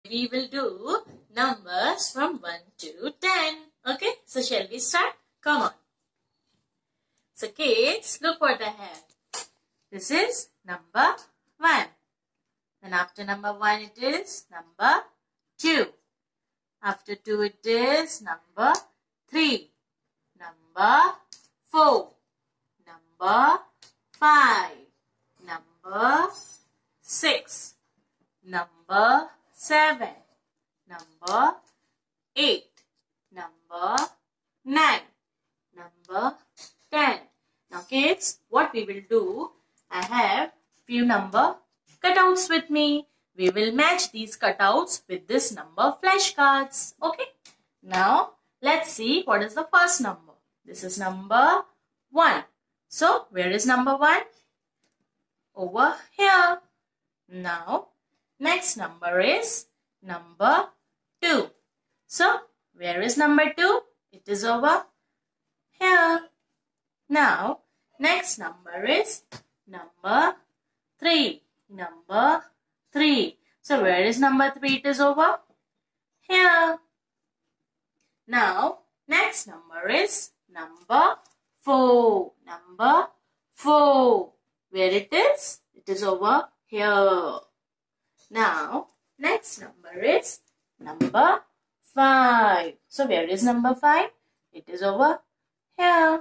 We will do numbers from 1 to 10. Okay, so shall we start? Come on. So kids, look what I have. This is number 1. And after number 1 it is number 2. After 2 it is number 3. Number 4. Number 5. Number 6. Number 7. Number 8. Number 9. Number 10. Now kids, what we will do, I have few number cutouts with me. We will match these cutouts with this number flashcards. Okay. Now let's see what is the first number. This is number 1. So where is number 1? Over here. Now next number is number 2. So where is number 2? It is over here. Now next number is number 3. Number 3. So where is number 3? It is over here. Now next number is number 4. Number 4. Where it is? It is over here. Now next number is number 5. So where is number 5? It is over here.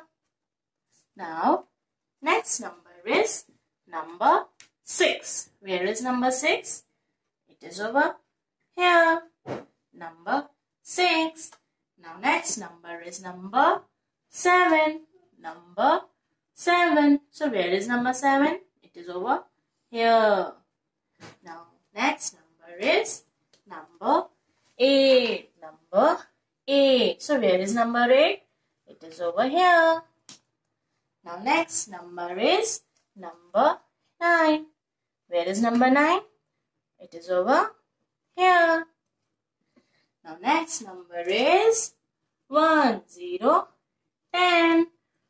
Now next number is number 6. Where is number 6? It is over here. Number 6. Now next number is number 7. Number 7. So where is number 7? It is over here. Now next number is number 8. Number 8. So where is number 8? It is over here. Now next number is number 9. Where is number 9? It is over here. Now next number is 1, 0, 10.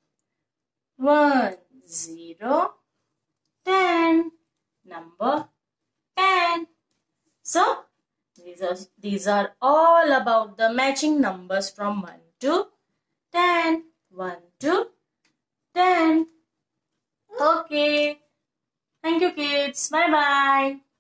1, 0, 10. Number 10. So these are all about the matching numbers from 1 to 10. 1 to 10. Okay. Thank you kids. Bye bye.